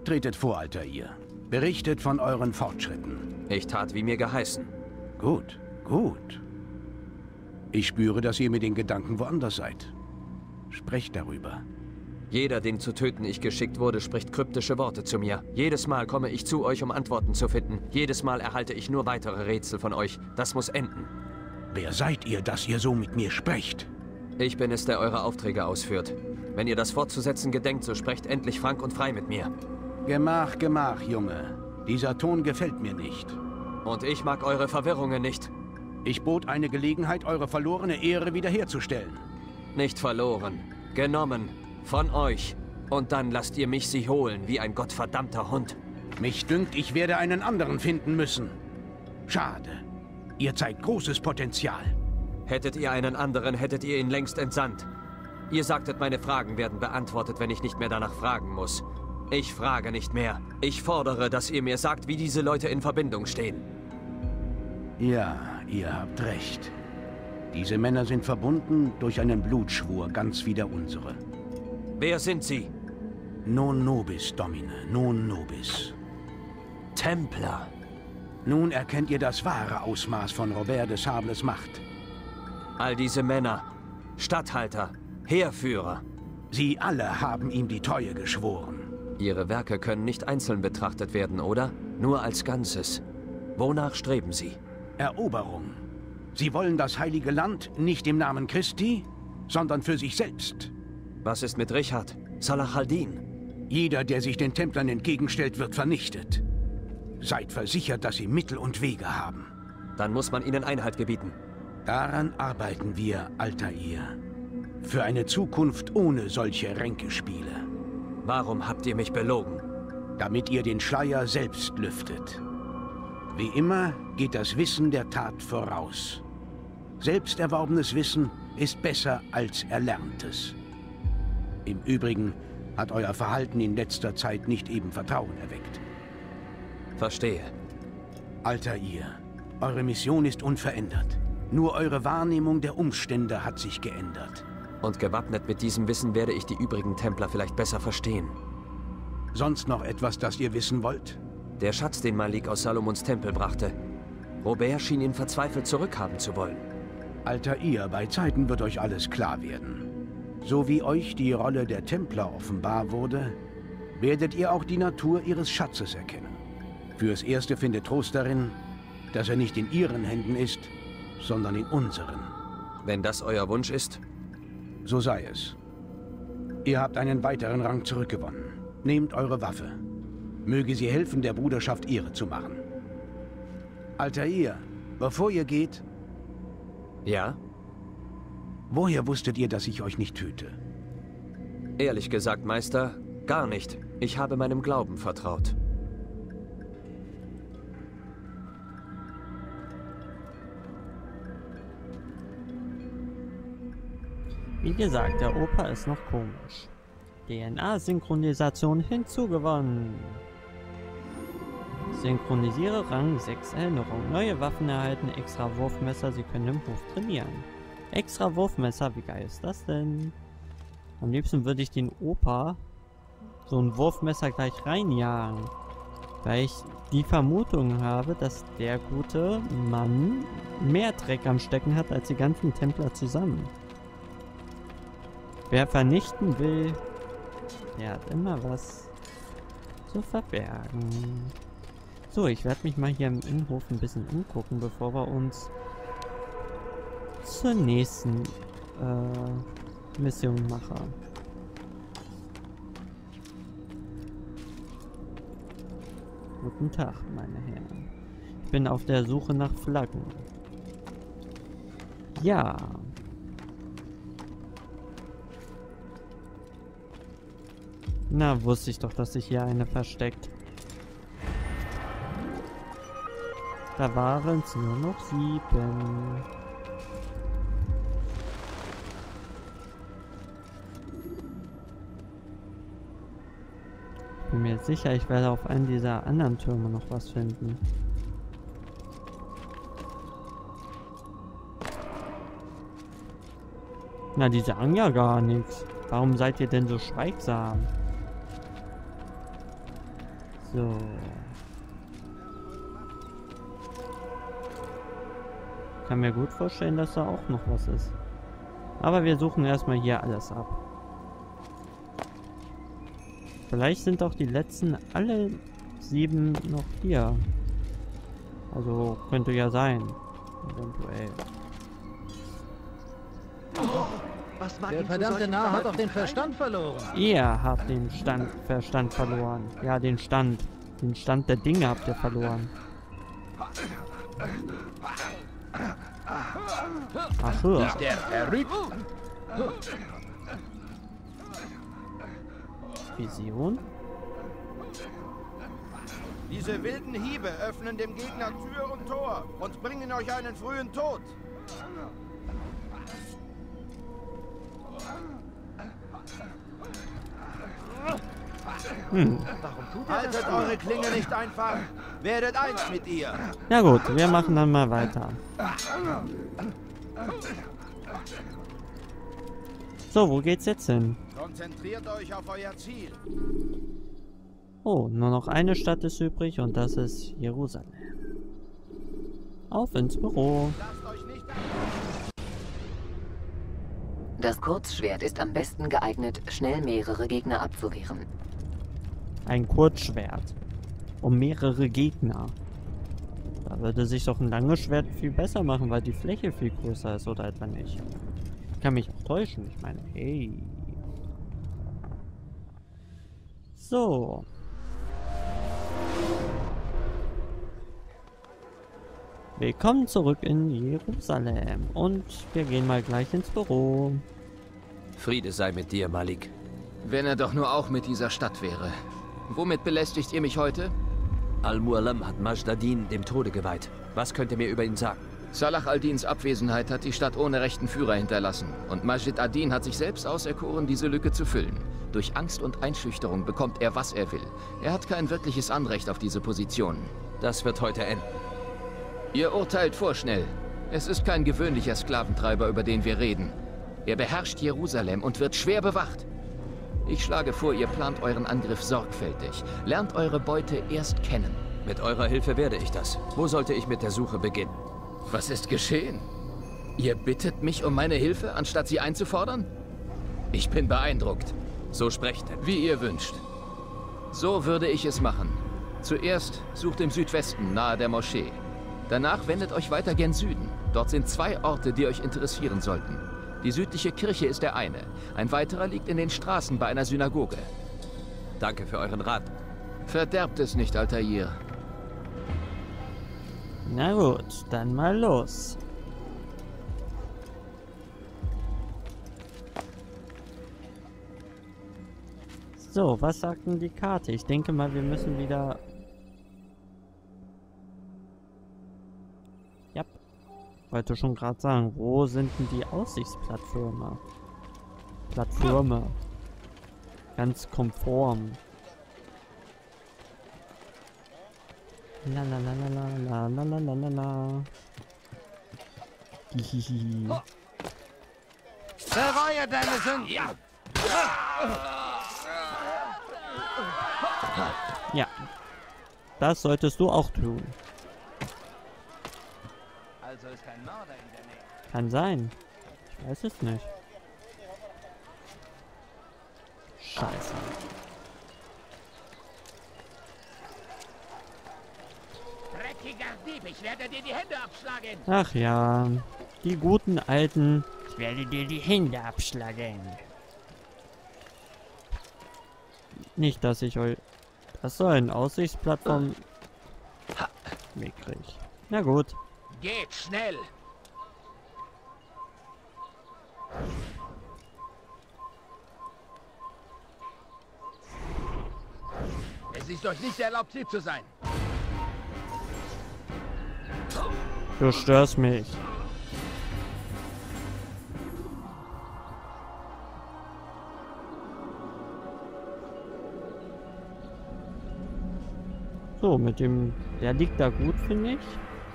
Tretet vor, Altair. Berichtet von euren Fortschritten. Ich tat, wie mir geheißen. Gut, gut. Ich spüre, dass ihr mit den Gedanken woanders seid. Sprecht darüber. Jeder, den zu töten ich geschickt wurde, spricht kryptische Worte zu mir. Jedes Mal komme ich zu euch, um Antworten zu finden. Jedes Mal erhalte ich nur weitere Rätsel von euch. Das muss enden. Wer seid ihr, dass ihr so mit mir sprecht? Ich bin es, der eure Aufträge ausführt. Wenn ihr das fortzusetzen gedenkt, so sprecht endlich frank und frei mit mir. Gemach, Gemach, Junge. Dieser Ton gefällt mir nicht. Und ich mag eure Verwirrungen nicht. Ich bot eine Gelegenheit, eure verlorene Ehre wiederherzustellen. Nicht verloren. Genommen. Von euch. Und dann lasst ihr mich sie holen, wie ein gottverdammter Hund. Mich dünkt, ich werde einen anderen finden müssen. Schade. Ihr zeigt großes Potenzial. Hättet ihr einen anderen, hättet ihr ihn längst entsandt. Ihr sagtet, meine Fragen werden beantwortet, wenn ich nicht mehr danach fragen muss. Ich frage nicht mehr. Ich fordere, dass ihr mir sagt, wie diese Leute in Verbindung stehen. Ja, ihr habt recht. Diese Männer sind verbunden durch einen Blutschwur, ganz wie der unsere. Wer sind sie? Non nobis, Domine, non nobis. Templer. Nun erkennt ihr das wahre Ausmaß von Robert de Sables Macht. All diese Männer, Statthalter, Heerführer. Sie alle haben ihm die Treue geschworen. Ihre Werke können nicht einzeln betrachtet werden, oder? Nur als Ganzes. Wonach streben sie? Eroberung. Sie wollen das heilige Land nicht im Namen Christi, sondern für sich selbst. Was ist mit Richard? Salah al-Din? Jeder, der sich den Templern entgegenstellt, wird vernichtet. Seid versichert, dass sie Mittel und Wege haben. Dann muss man ihnen Einhalt gebieten. Daran arbeiten wir, Altair. Für eine Zukunft ohne solche Ränkespiele. Warum habt ihr mich belogen? Damit ihr den Schleier selbst lüftet. Wie immer geht das Wissen der Tat voraus. Selbst erworbenes Wissen ist besser als Erlerntes. Im Übrigen hat euer Verhalten in letzter Zeit nicht eben Vertrauen erweckt. Verstehe. Altair, eure Mission ist unverändert. Nur eure Wahrnehmung der Umstände hat sich geändert. Und gewappnet mit diesem Wissen werde ich die übrigen Templer vielleicht besser verstehen. Sonst noch etwas, das ihr wissen wollt? Der Schatz, den Malik aus Salomons Tempel brachte. Robert schien ihn verzweifelt zurückhaben zu wollen. Altair, bei Zeiten wird euch alles klar werden. So wie euch die Rolle der Templer offenbar wurde, werdet ihr auch die Natur ihres Schatzes erkennen. Fürs Erste findet Trost darin, dass er nicht in ihren Händen ist, sondern in unseren. Wenn das euer Wunsch ist? So sei es. Ihr habt einen weiteren Rang zurückgewonnen. Nehmt eure Waffe. Möge sie helfen, der Bruderschaft Ehre zu machen. Altair, bevor ihr geht... Ja? Woher wusstet ihr, dass ich euch nicht töte? Ehrlich gesagt, Meister, gar nicht. Ich habe meinem Glauben vertraut. Wie gesagt, der Opa ist noch komisch. DNA-Synchronisation hinzugewonnen. Synchronisiere Rang 6 Erinnerung. Neue Waffen erhalten, extra Wurfmesser, sie können im Hof trainieren. Extra Wurfmesser, wie geil ist das denn? Am liebsten würde ich den Opa so ein Wurfmesser gleich reinjagen. Weil ich die Vermutung habe, dass der gute Mann mehr Dreck am Stecken hat als die ganzen Templer zusammen. Wer vernichten will, der hat immer was zu verbergen. So, ich werde mich mal hier im Innenhof ein bisschen umgucken, bevor wir uns zur nächsten Mission machen. Guten Tag, meine Herren. Ich bin auf der Suche nach Flaggen. Ja. Na, wusste ich doch, dass sich hier eine versteckt. Da waren es nur noch 7. Ich bin mir jetzt sicher, ich werde auf einem dieser anderen Türme noch was finden. Na, die sagen ja gar nichts. Warum seid ihr denn so schweigsam? So. Ich kann mir gut vorstellen, dass da auch noch was ist. Aber wir suchen erstmal hier alles ab. Vielleicht sind auch die letzten alle 7 noch hier. Also könnte ja sein. Eventuell. Der verdammte Narr hat doch den Verstand verloren. Ihr habt den Verstand verloren. Ja, den Stand. Den Stand der Dinge habt ihr verloren. Ach so. Ist der verrückt? Vision? Diese wilden Hiebe öffnen dem Gegner Tür und Tor und bringen euch einen frühen Tod. Haltet eure Klinge nicht einfach. Werdet eins mit ihr. Ja gut, wir machen dann mal weiter. So, wo geht's jetzt hin? Konzentriert euch auf euer Ziel. Oh, nur noch eine Stadt ist übrig und das ist Jerusalem. Auf ins Büro. Lasst euch nicht... Das Kurzschwert ist am besten geeignet, schnell mehrere Gegner abzuwehren. Ein Kurzschwert. Um mehrere Gegner. Da würde sich doch ein langes Schwert viel besser machen, weil die Fläche viel größer ist, oder etwa nicht? Ich kann mich auch täuschen, ich meine, hey. So. Willkommen zurück in Jerusalem. Und wir gehen mal gleich ins Büro. Friede sei mit dir, Malik. Wenn er doch nur auch mit dieser Stadt wäre. Womit belästigt ihr mich heute? Al-Mualam hat Majd ad-Din dem Tode geweiht. Was könnt ihr mir über ihn sagen? Salah al-Dins Abwesenheit hat die Stadt ohne rechten Führer hinterlassen. Und Majd ad-Din hat sich selbst auserkoren, diese Lücke zu füllen. Durch Angst und Einschüchterung bekommt er, was er will. Er hat kein wirkliches Anrecht auf diese Position. Das wird heute enden. Ihr urteilt vorschnell. Es ist kein gewöhnlicher Sklaventreiber, über den wir reden. Er beherrscht Jerusalem und wird schwer bewacht. Ich schlage vor, ihr plant euren Angriff sorgfältig. Lernt eure Beute erst kennen. Mit eurer Hilfe werde ich das. Wo sollte ich mit der Suche beginnen? Was ist geschehen? Ihr bittet mich um meine Hilfe, anstatt sie einzufordern? Ich bin beeindruckt. So sprecht denn. Wie ihr wünscht. So würde ich es machen. Zuerst sucht im Südwesten, nahe der Moschee. Danach wendet euch weiter gen Süden. Dort sind 2 Orte, die euch interessieren sollten. Die südliche Kirche ist der eine. Ein weiterer liegt in den Straßen bei einer Synagoge. Danke für euren Rat. Verderbt es nicht, Altair. Na gut, dann mal los. So, was sagt denn die Karte? Ich denke mal, wir müssen wieder... Ja, wollte schon gerade sagen, wo sind denn die Aussichtsplattformer? Ganz konform. La la la la la la la la la la. Hihihi. Bereue deine Sünden. Ja. Das solltest du auch tun. Also ist kein Mörder in der Nähe. Kann sein. Ich weiß es nicht. Scheiße. Dreckiger Dieb, ich werde dir die Hände abschlagen. Ach ja. Die guten alten. Ich werde dir die Hände abschlagen. Nicht, dass ich euch... Das soll ein Aussichtsplattform... mickrig. Na gut. Geht schnell. Es ist euch nicht erlaubt, hier zu sein. Du störst mich. So, mit dem... Der liegt da gut, finde ich.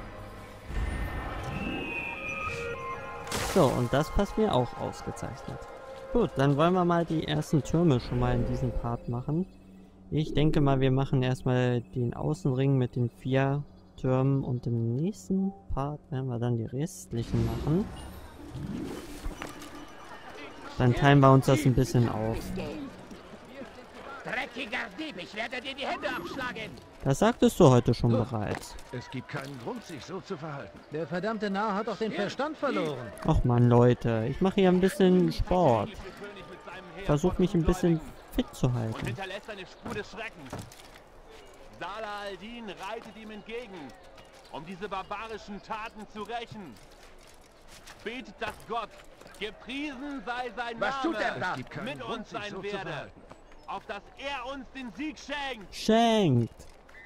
So, und das passt mir auch ausgezeichnet. Gut, dann wollen wir mal die ersten Türme schon mal in diesem Part machen. Ich denke mal, wir machen erstmal den Außenring mit den 4 Türmen und im nächsten Part werden wir dann die restlichen machen. Dann teilen wir uns das ein bisschen auf. Dreckiger Dieb, ich werde dir die Hände abschlagen. Das sagtest du heute schon bereits. Es gibt keinen Grund, sich so zu verhalten. Der verdammte Narr hat doch den Verstand verloren. Och man, Leute, ich mache hier ein bisschen Sport. Versuche mich ein bisschen fit zu Und halten. hinterlässt eine Spur des Schreckens. Salah al-Din reitet ihm entgegen, um diese barbarischen Taten zu rächen. Betet, dass Gott, gepriesen sei sein Name, Was tut er da? mit uns sein werde, auf dass er uns den Sieg schenkt. Schenkt!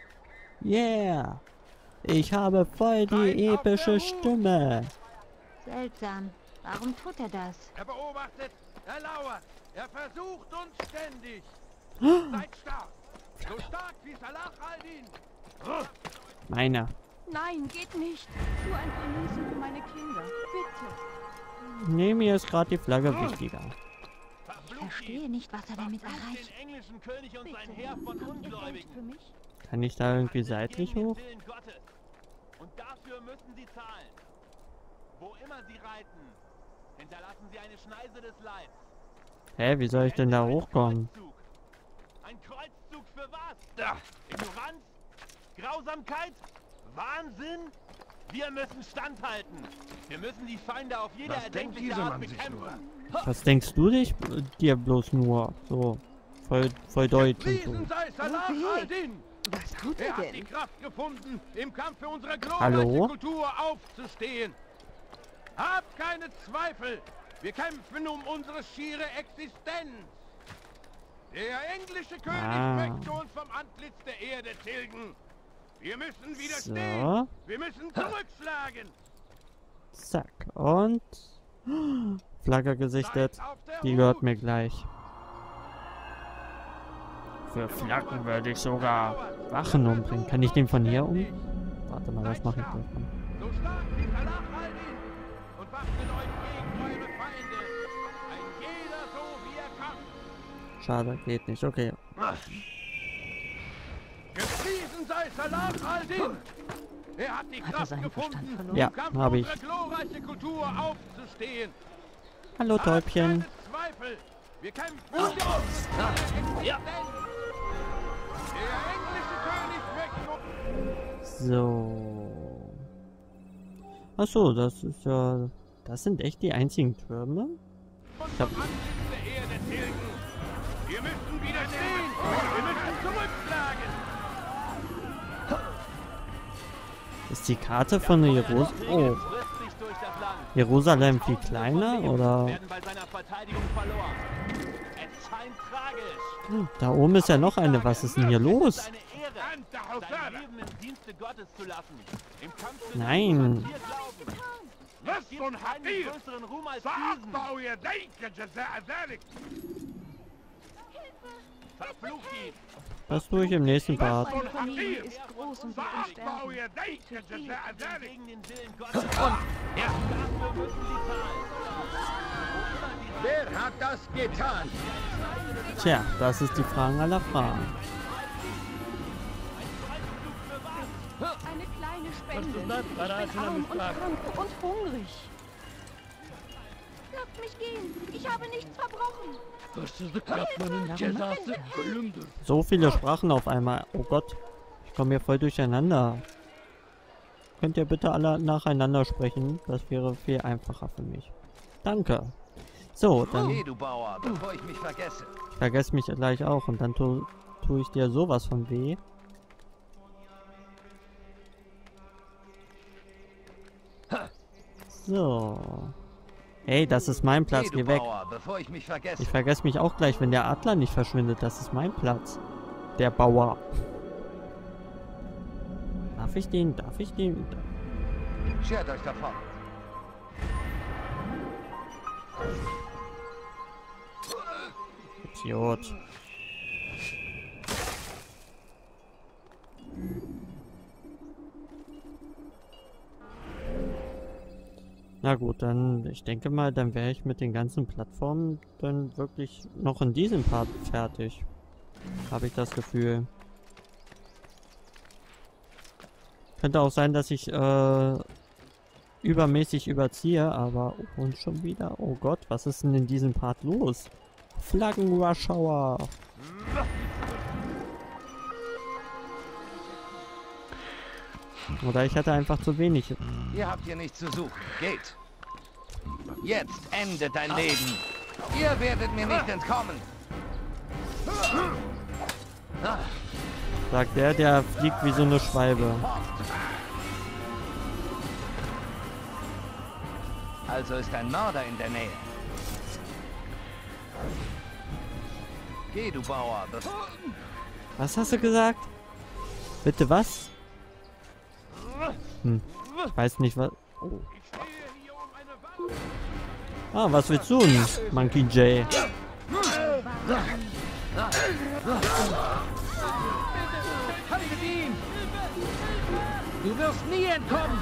Yeah! Ich habe voll die epische Stimme. Seltsam. Warum tut er das? Er beobachtet, er lauert, er versucht uns ständig. Seid stark, so stark wie Salah al-Din. Meiner. Nein, geht nicht. Nur ein paar Münzen für meine Kinder. Bitte. Nee, mir ist gerade die Flagge wichtiger. Ich verstehe nicht, was er damit erreicht. Den englischen König und sein Heer von Bekommt ihr Geld Ungläubigen. für mich? Kann ich da irgendwie seitlich Gegen den hoch? Willen Gottes. Und dafür müssen sie zahlen. Wo immer sie reiten, hinterlassen sie eine Schneise des Leids. Hä, wie soll ich denn da hochkommen? Ein Kreuzzug für was? Ignoranz? Grausamkeit? Wahnsinn? Wir müssen standhalten. Wir müssen die Feinde auf jede erdenkliche Art bekämpfen. Was denkst du dir bloß nur? So, voll deutsch und so. Gepriesen sei Salah al-Din. Was tut Er er hat die denn? Kraft gefunden, im Kampf für unsere Hallo? glorreiche Kultur aufzustehen. Habt keine Zweifel. Wir kämpfen um unsere schiere Existenz. Der englische König möchte uns vom Antlitz der Erde tilgen. Wir müssen widerstehen. So. Wir müssen zurückschlagen. Zack. Und... Flagge gesichtet. Die gehört mir gleich. Für Flaggen würde ich sogar Wachen umbringen. Kann ich den von hier um? Warte mal, das mache ich gleich mal. So stark wie Salah al-Din. Und wappnet euch gegen eure Feinde. Ein jeder so, wie er kann. Schade, geht nicht. Okay. Gepriesen sei Salah al-Din. Er hat die Hat er Kraft seinen gefunden, Verstand verloren? Ja, im Kampf habe für ich. unsere glorreiche Kultur aufzustehen. Hallo, Täubchen. Habt keine Zweifel. Wir kämpfen um unsere Existenz. Der englische König möchte So. Achso, das ist ja... Das sind echt die einzigen Türme? uns Ich hab... vom Antlitz der Erde tilgen. Wir müssen widerstehen. Wir müssen zurückschlagen. Ist die Karte von Jerusalem... Oh. Jerusalem viel kleiner, oder... Werden bei seiner Verteidigung verloren. Es scheint tragisch. Da oben ist ja noch eine. Was ist denn hier los? Seine Ehre, sein Leben im Dienste Gottes zu lassen. Im Kampf für Nein. das, was wir glauben. Was Es gibt von keinen Hadir? größeren Ruhm als diesen. سأقطع يديك جزاء ذلك. Verflucht ihn. Das tue ich im nächsten Part. Meine Familie ist groß und wird سأقطع sterben. يديك جزاء ذلك. Gegen den Willen Gottes. Dafür müssen sie zahlen. Wer hat das getan? Tja, das ist die Frage aller Fragen. Eine kleine Spende. Ich bin arm und krank und hungrig. Lasst mich gehen. Ich habe nichts verbrochen. So viele Sprachen auf einmal. Oh Gott. Ich komme hier voll durcheinander. Könnt ihr bitte alle nacheinander sprechen? Das wäre viel einfacher für mich. Danke. So, dann... du Bauer, bevor ich mich vergesse. Ich vergesse mich gleich auch und dann tue ich dir sowas von weh. So. Hey, das ist mein Platz, geh weg. Bevor ich mich vergesse. Ich vergesse mich auch gleich, wenn der Adler nicht verschwindet. Das ist mein Platz. Der Bauer. Darf ich den? Schert euch davon. Idiot. Na gut, dann, ich denke mal, dann wäre ich mit den ganzen Plattformen dann wirklich noch in diesem Part fertig. Habe ich das Gefühl. Könnte auch sein, dass ich übermäßig überziehe, aber und schon wieder. Oh Gott, was ist denn in diesem Part los? Flaggen-Rush-Hour. Oder ich hatte einfach zu wenig. Ihr habt hier nichts zu suchen. Geht. Jetzt endet dein Leben. Ihr werdet mir nicht entkommen. Sagt der fliegt wie so eine Schwalbe. Also ist ein Mörder in der Nähe. Geh, du Bauer. Was hast du gesagt? Bitte was? Ich weiß nicht was. Oh. Ah, was willst du denn, Monkey J? Haltet ihn! Du wirst nie entkommen!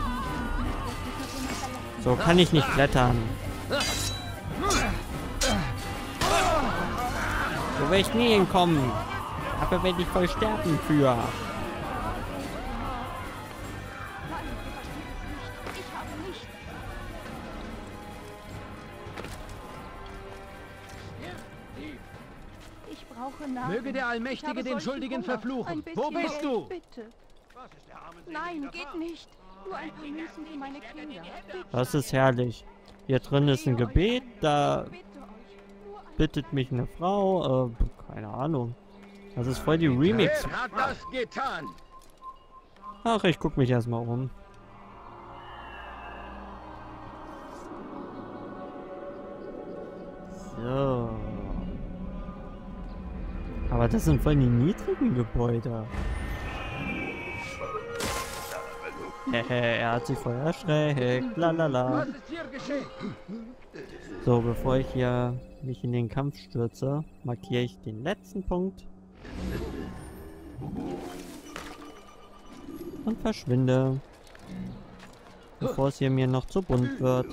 So kann ich nicht klettern. So will ich nie hinkommen. Dafür werde ich voll sterben für. Möge der Allmächtige den Schuldigen verfluchen. Wo bist du? Bitte. Nein, geht nicht. Nur ein paar Münzen für meine Kinder. Bitte. Das ist herrlich. Hier drin ist ein Gebet, da bittet mich eine Frau, keine Ahnung. Das ist voll die Remix. Wer hat das getan? Ach, ich guck mich erstmal um. So. Aber das sind voll die niedrigen Gebäude. Er hat sich voll erschreckt. Lalala. So, bevor ich hier mich in den Kampf stürze, markiere ich den letzten Punkt. Und verschwinde. Bevor es hier mir noch zu bunt wird.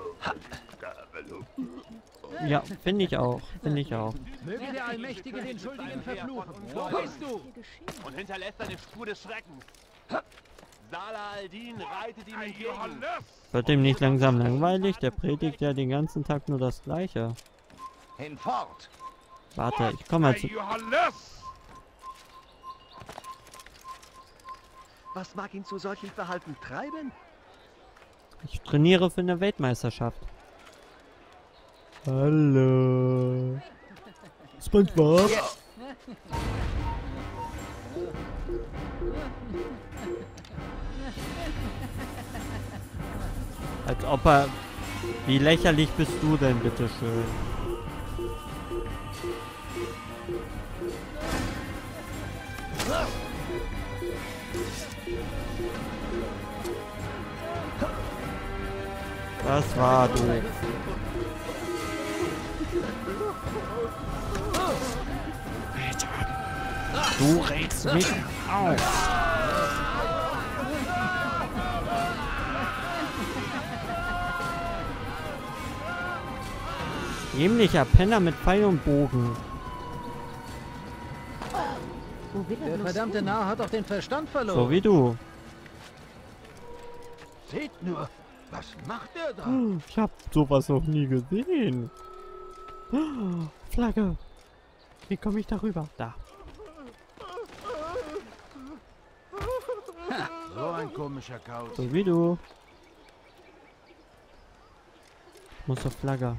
Ja, finde ich auch. Finde ich auch. Möge der Allmächtige den Schuldigen verfluchen. Wo bist du? Und hinterlässt eine Spur des Schreckens. Salah al-Din reitet ihm entgegen. Wird ihm nicht langsam langweilig? Der predigt ja den ganzen Tag nur das Gleiche. Hinfort! Warte, ich komme mal zu... Was mag ihn zu solchem Verhalten treiben? Ich trainiere für eine Weltmeisterschaft. Hallo. SpongeBob? Als ob er... Wie lächerlich bist du denn, bitteschön? Das war doof. Du regst mich auf. Dämlicher Penner mit Pfeil und Bogen. Der verdammte Narr hat doch den Verstand verloren. So wie du. Seht nur, was macht er da? Ich hab sowas noch nie gesehen. Flagge. Wie komme ich darüber? Da. So ein komischer Kauz. So wie du. Ich muss zur Flagge.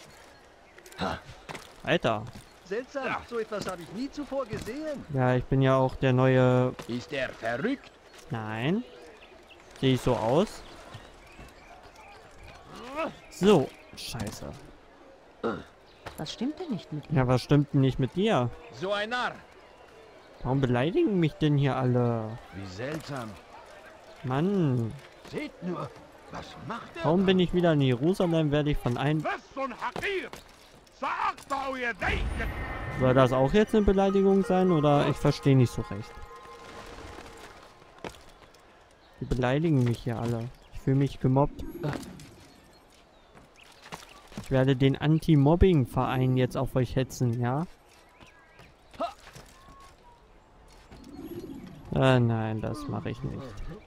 Alter. Seltsam, so etwas habe ich nie zuvor gesehen. Ja, ich bin ja auch der neue... Ist er verrückt? Nein. Sehe ich so aus? So. Scheiße. Was stimmt denn nicht mit ihm? Ja, was stimmt denn nicht mit dir? So ein Narr! Warum beleidigen mich denn hier alle? Wie seltsam. Mann. Seht nur, was macht er? Warum bin ich wieder in Jerusalem? Werde ich von einem... Soll das auch jetzt eine Beleidigung sein? Oder ich verstehe nicht so recht. Die beleidigen mich hier alle. Ich fühle mich gemobbt. Ich werde den Anti-Mobbing-Verein jetzt auf euch hetzen, ja? Nein, das mache ich nicht.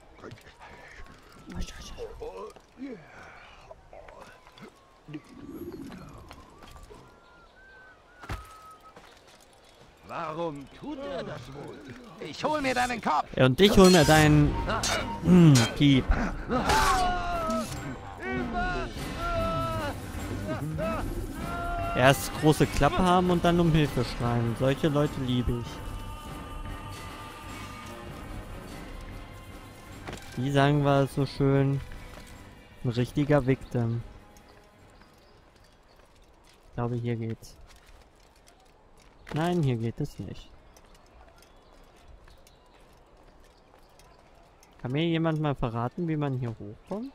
Warum tut er das wohl? Ich hol mir deinen Kopf! Und ich hol mir deinen... Piep. Erst große Klappe haben und dann um Hilfe schreien. Solche Leute liebe ich. Wie sagen wir so schön? Ein richtiger Victim. Ich glaube, hier geht's. Nein, hier geht es nicht. Kann mir jemand mal verraten, wie man hier hochkommt?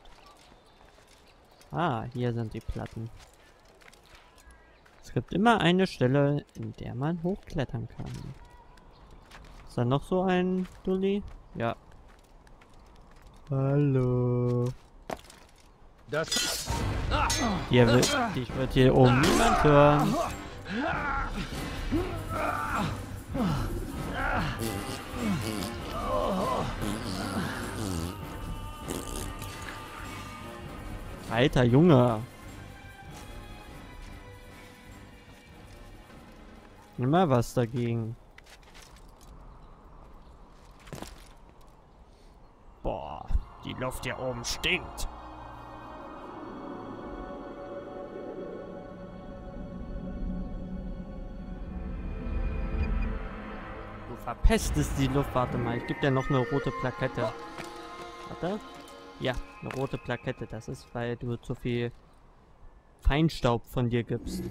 Ah, hier sind die Platten. Es gibt immer eine Stelle, in der man hochklettern kann. Ist da noch so ein Dulli? Ja. Hallo. Das... Ich würde hier oben niemand hören. Alter Junge. Immer was dagegen. Boah, die Luft hier oben stinkt. Du verpestest die Luft. Warte mal, ich gebe dir noch eine rote Plakette. Warte. Ja, eine rote Plakette. Das ist, weil du zu viel Feinstaub von dir gibst.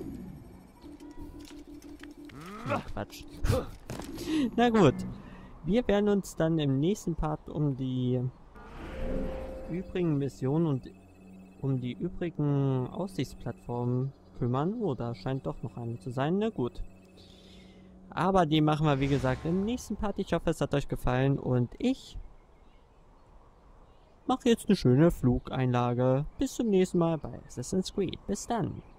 Na, Quatsch. Na gut. Wir werden uns dann im nächsten Part um die übrigen Missionen und um die übrigen Aussichtsplattformen kümmern. Oh, da scheint doch noch eine zu sein. Na gut. Aber die machen wir, wie gesagt, im nächsten Part. Ich hoffe, es hat euch gefallen und ich mache jetzt eine schöne Flugeinlage. Bis zum nächsten Mal bei Assassin's Creed. Bis dann.